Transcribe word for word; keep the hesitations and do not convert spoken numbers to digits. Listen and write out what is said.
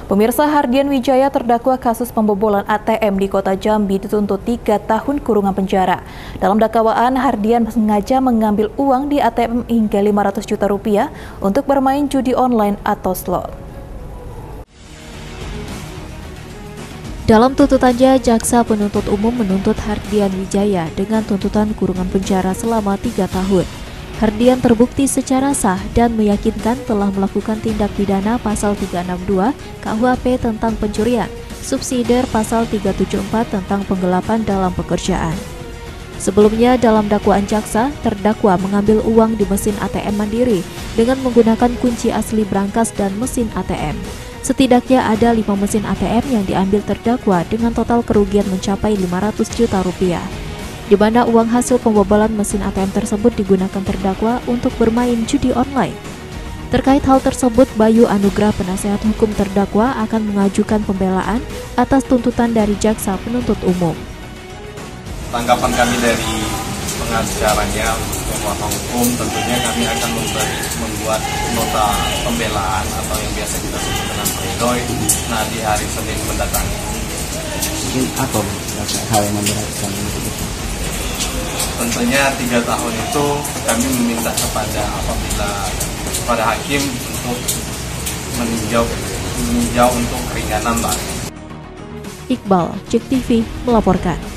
Pemirsa, Hardian Wijaya terdakwa kasus pembobolan A T M di Kota Jambi dituntut tiga tahun kurungan penjara. Dalam dakwaan, Hardian sengaja mengambil uang di A T M hingga lima ratus juta rupiah untuk bermain judi online atau slot. Dalam tuntutannya, jaksa penuntut umum menuntut Hardian Wijaya dengan tuntutan kurungan penjara selama tiga tahun. Hardian terbukti secara sah dan meyakinkan telah melakukan tindak pidana pasal tiga enam dua K U H P tentang pencurian, subsidiar pasal tiga tujuh empat tentang penggelapan dalam pekerjaan. Sebelumnya, dalam dakwaan jaksa, terdakwa mengambil uang di mesin A T M Mandiri dengan menggunakan kunci asli brankas dan mesin A T M. Setidaknya ada lima mesin A T M yang diambil terdakwa dengan total kerugian mencapai lima ratus juta rupiah, di mana uang hasil pembobolan mesin A T M tersebut digunakan terdakwa untuk bermain judi online. Terkait hal tersebut, Bayu Anugrah, penasehat hukum terdakwa, akan mengajukan pembelaan atas tuntutan dari jaksa penuntut umum. Tanggapan kami dari pengacaranya untuk kuasa hukum, tentunya kami akan memberi, membuat nota pembelaan atau yang biasa kita sebut dengan pledoi, nah di hari Senin mendatang. Mungkin apa hal yang memberatkan? Tentunya tiga tahun itu kami meminta kepada apabila kepada hakim untuk meninjau meninjau untuk keringanan lah. Iqbal, Jek T V melaporkan.